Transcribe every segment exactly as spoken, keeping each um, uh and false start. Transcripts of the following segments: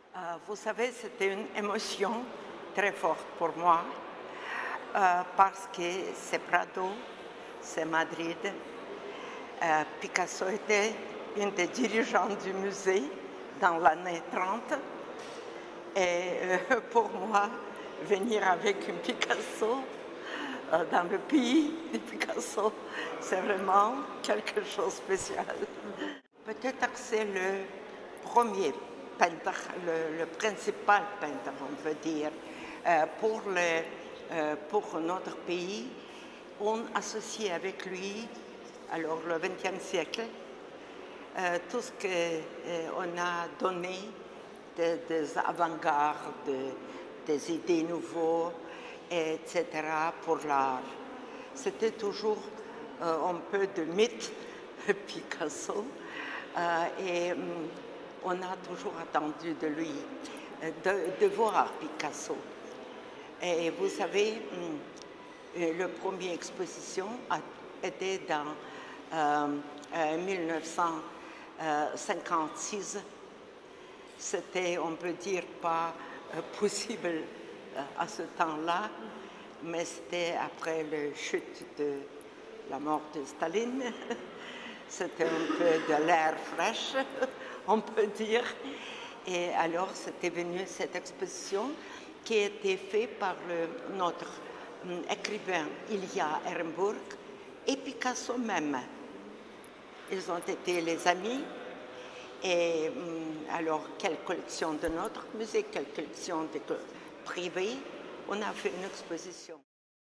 Euh, vous savez, c'était une émotion très forte pour moi euh, parce que c'est Prado, c'est Madrid. Euh, Picasso était une des dirigeants du musée dans l'année trente. Et euh, pour moi, venir avec un Picasso euh, dans le pays de Picasso, c'est vraiment quelque chose de spécial. Peut-être que c'est le premier peintre, le, le principal peintre, on veut dire. Euh, pour, le, euh, pour notre pays, on associe avec lui, alors le vingtième siècle, euh, tout ce qu'on euh, a donné de, des avant-gardes, de, des idées nouvelles, et cetera pour l'art. C'était toujours euh, un peu de mythe, Picasso, euh, et hum, on a toujours attendu de lui, de, de voir Picasso. Et vous savez, la première exposition a été dans euh, euh, mille neuf cent cinquante-six. C'était, on peut dire, pas euh, possible euh, à ce temps-là, mais c'était après la chute de la mort de Staline. C'était un peu de l'air fraîche, on peut dire. Et alors, c'était venu cette exposition qui a été faite par le, notre um, écrivain Ilya Ehrenburg et Picasso même. Ils ont été les amis. Et um, alors, quelle collection de notre musée, quelle collection de, privée, on a fait une exposition.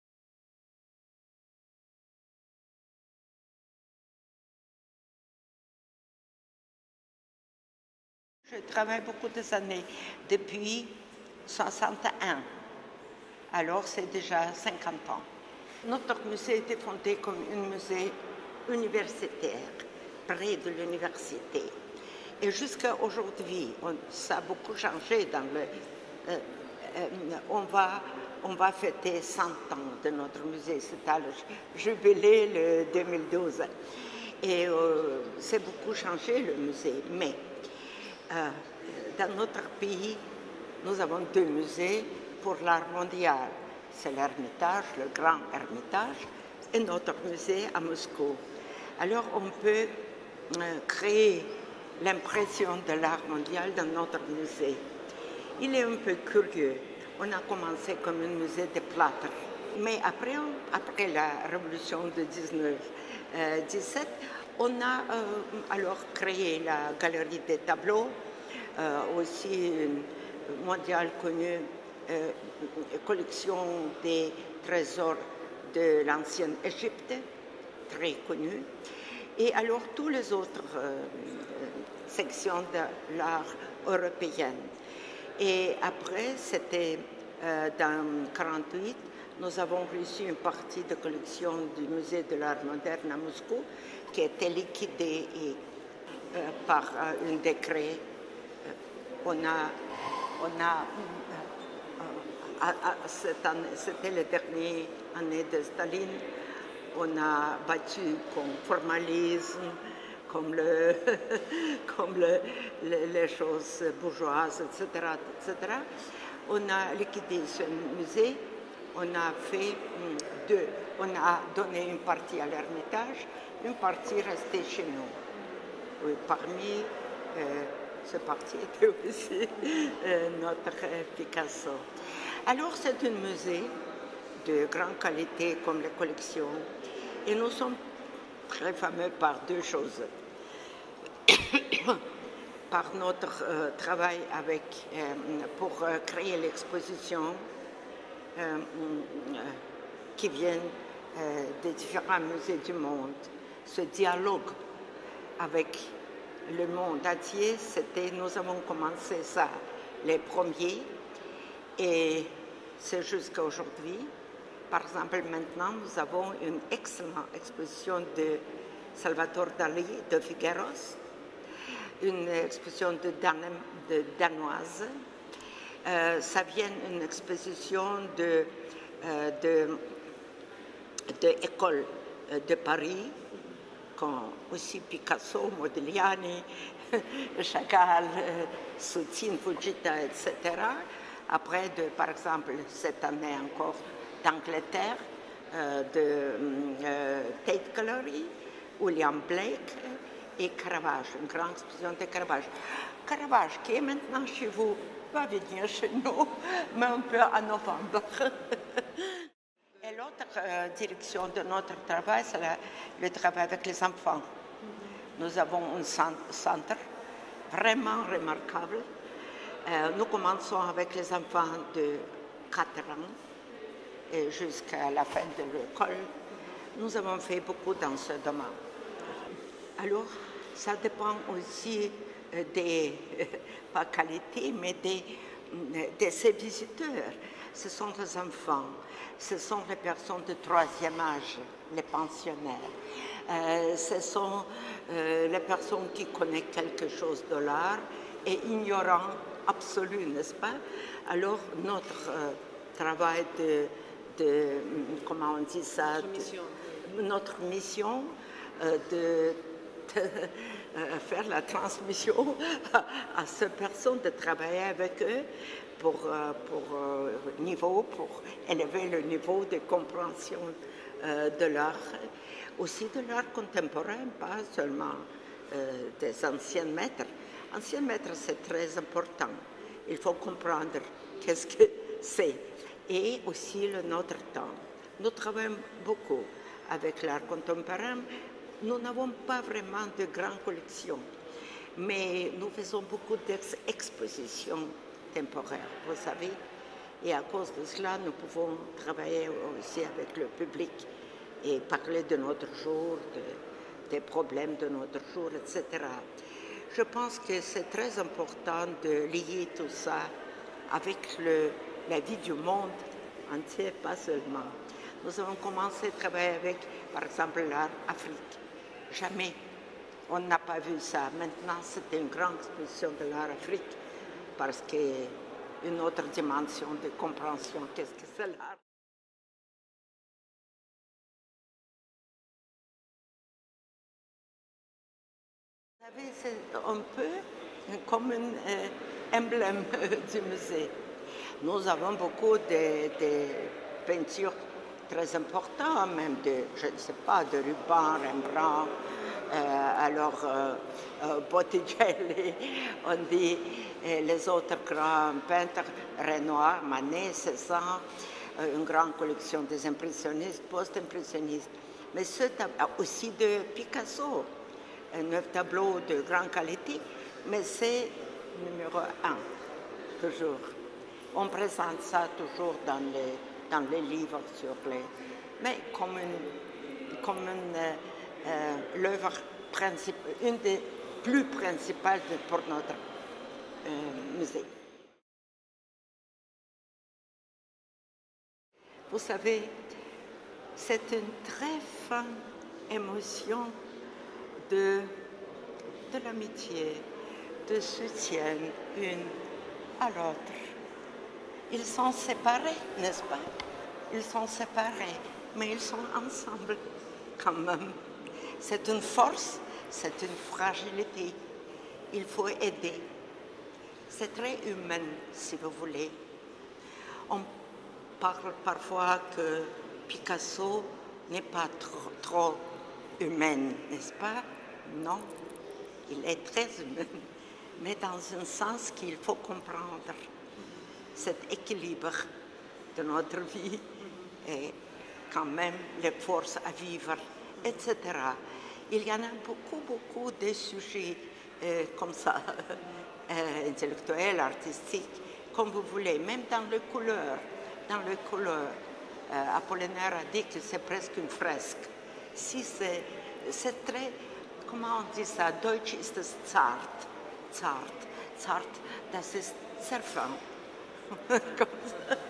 Je travaille beaucoup des années, depuis soixante et un, alors c'est déjà cinquante ans. Notre musée a été fondé comme un musée universitaire, près de l'université. Et jusqu'à aujourd'hui, ça a beaucoup changé dans le... Euh, euh, on, va, on va fêter cent ans de notre musée, c'est à le jubilé le deux mille douze. Et euh, c'est beaucoup changé le musée, mais Euh, dans notre pays, nous avons deux musées pour l'art mondial. C'est l'Ermitage, le Grand Ermitage, et notre musée à Moscou. Alors on peut euh, créer l'impression de l'art mondial dans notre musée. Il est un peu curieux. On a commencé comme un musée de plâtre. Mais après, après la révolution de dix-neuf dix-sept, on a euh, alors créé la galerie des tableaux, euh, aussi une mondiale connue, euh, collection des trésors de l'ancienne Égypte, très connue, et alors toutes les autres euh, sections de l'art européen. Et après, c'était euh, dans mille neuf cent quarante-huit, nous avons reçu une partie de collection du musée de l'art moderne à Moscou qui a été liquidée et, euh, par euh, un décret. Euh, on a, on a euh, euh, c'était la dernière année de Staline, on a battu comme formalisme, comme, le, comme le, le, les choses bourgeoises, et cetera, et cetera. On a liquidé ce musée. On a fait deux. On a donné une partie à l'Ermitage, une partie restée chez nous. Oui, parmi euh, ce parti était aussi euh, notre Picasso. Alors c'est un musée de grande qualité comme les collections. Et nous sommes très fameux par deux choses. Par notre euh, travail avec, euh, pour euh, créer l'exposition Euh, qui viennent euh, des différents musées du monde. Ce dialogue avec le monde entier, c'était, nous avons commencé ça les premiers et c'est jusqu'à aujourd'hui. Par exemple, maintenant, nous avons une excellente exposition de Salvador Dali, de Figueros, une exposition de, Dan de Danoise. Euh, ça vient d'une exposition de, euh, de, de école de Paris, quand aussi Picasso, Modigliani, Chagall, euh, Soutine, Fujita, et cetera. Après, de, par exemple, cette année encore, d'Angleterre, euh, de euh, Tate Gallery, William Blake et Caravage, une grande exposition de Caravage. Caravage, qui est maintenant chez vous, va venir chez nous, mais un peu en novembre. Et l'autre euh, direction de notre travail, c'est le travail avec les enfants. Nous avons un centre vraiment remarquable. Euh, nous commençons avec les enfants de quatre ans et jusqu'à la fin de l'école. Nous avons fait beaucoup dans ce domaine. Alors, ça dépend aussi des, pas qualité, mais des, de ces visiteurs. Ce sont les enfants, ce sont les personnes de troisième âge, les pensionnaires. Euh, ce sont euh, les personnes qui connaissent quelque chose de l'art et ignorants absolus, n'est-ce pas? Alors, notre euh, travail de, de, comment on dit ça? Notre mission, de, notre mission euh, de, de euh, faire la transmission à, à ces personnes, de travailler avec eux pour, euh, pour, euh, niveau, pour élever le niveau de compréhension euh, de l'art, aussi de l'art contemporain, pas seulement euh, des anciens maîtres. Anciens maîtres, c'est très important. Il faut comprendre qu'est-ce que c'est. Et aussi le notre temps. Nous travaillons beaucoup avec l'art contemporain. Nous n'avons pas vraiment de grandes collections, mais nous faisons beaucoup d'expositions temporaires, vous savez. Et à cause de cela, nous pouvons travailler aussi avec le public et parler de notre jour, de, des problèmes de notre jour, et cetera. Je pense que c'est très important de lier tout ça avec le, la vie du monde entier, pas seulement. Nous avons commencé à travailler avec, par exemple, l'art Afrique. Jamais on n'a pas vu ça. Maintenant, c'est une grande exposition de l'art Afrique parce qu'une autre dimension de compréhension, qu'est-ce que c'est l'art? Vous savez, c'est un peu comme un euh, emblème du musée. Nous avons beaucoup de, de peintures très importantes, même de, je ne sais pas, de Rubens, Rembrandt, euh, alors euh, euh, Botticelli, on dit, et les autres grands peintres, Renoir, Manet, Cézanne, euh, une grande collection des impressionnistes, post-impressionnistes, mais ceux aussi de Picasso, un tableau de grande qualité, mais c'est numéro un, toujours. On présente ça toujours dans les, dans les livres sur les... Mais comme une, comme une euh, l'œuvre principale, une des plus principales pour notre euh, musée. Vous savez, c'est une très fine émotion de, de l'amitié, de soutien une à l'autre. Ils sont séparés, n'est-ce pas? Ils sont séparés, mais ils sont ensemble quand même. C'est une force, c'est une fragilité. Il faut aider. C'est très humain, si vous voulez. On parle parfois que Picasso n'est pas trop, trop humain, n'est-ce pas? Non, il est très humain, mais dans un sens qu'il faut comprendre cet équilibre de notre vie et quand même les forces à vivre, et cetera. Il y en a beaucoup, beaucoup de sujets euh, comme ça, euh, intellectuels, artistiques, comme vous voulez, même dans les couleurs. Dans les couleurs, euh, Apollinaire a dit que c'est presque une fresque. Si c'est, c'est très, comment on dit ça, Deutsch ist es zart, zart, zart, das ist sehr fein. Comme ça.